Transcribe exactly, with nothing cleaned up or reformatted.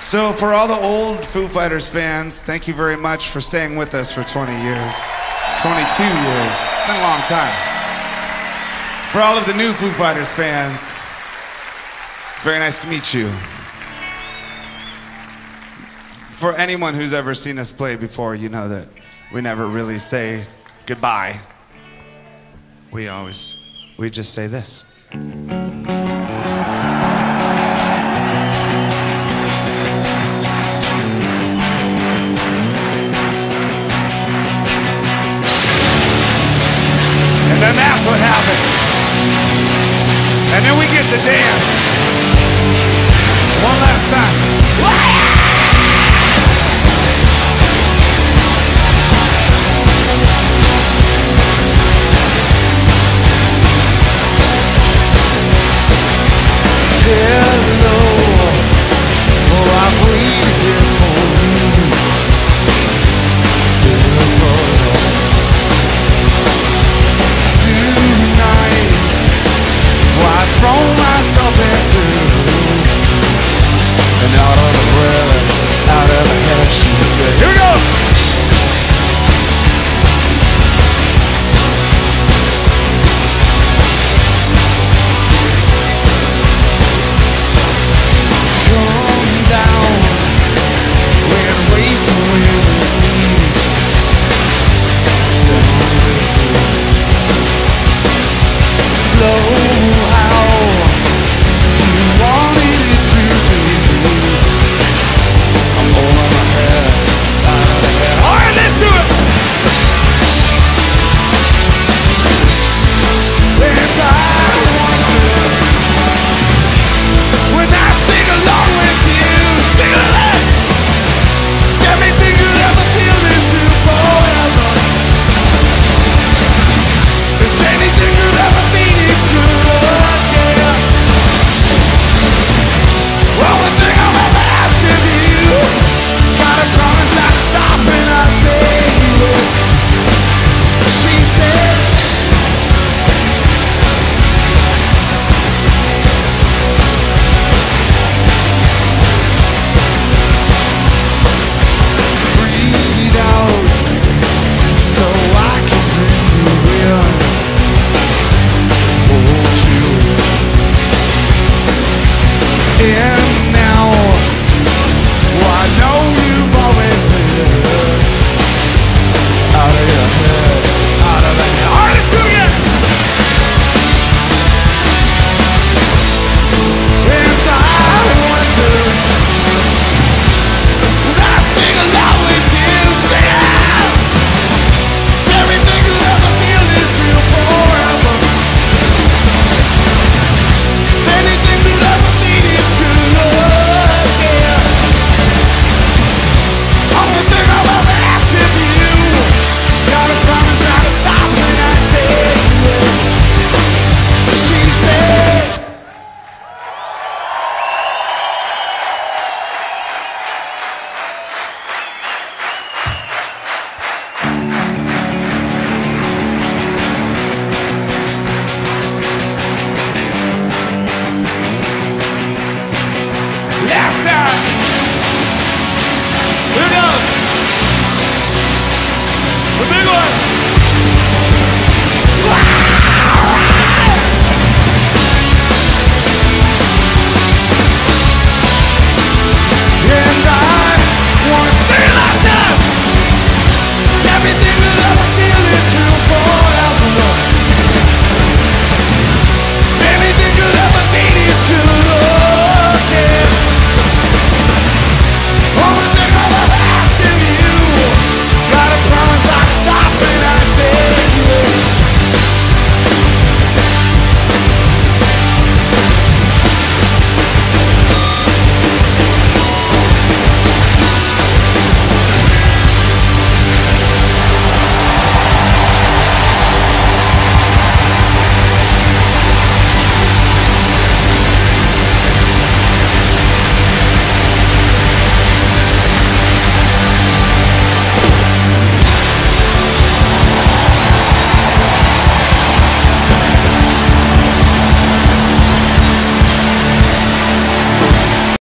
So for all the old Foo Fighters fans, thank you very much for staying with us for twenty years. twenty-two years. It's been a long time. For all of the new Foo Fighters fans, it's very nice to meet you. For anyone who's ever seen us play before, you know that we never really say goodbye. We always, we just say this.